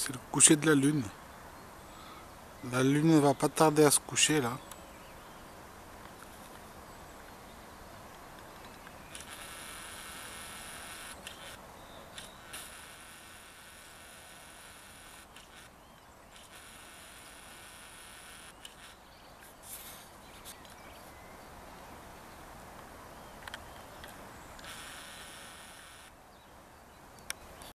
C'est le coucher de la lune. La lune va pas tarder à se coucher là.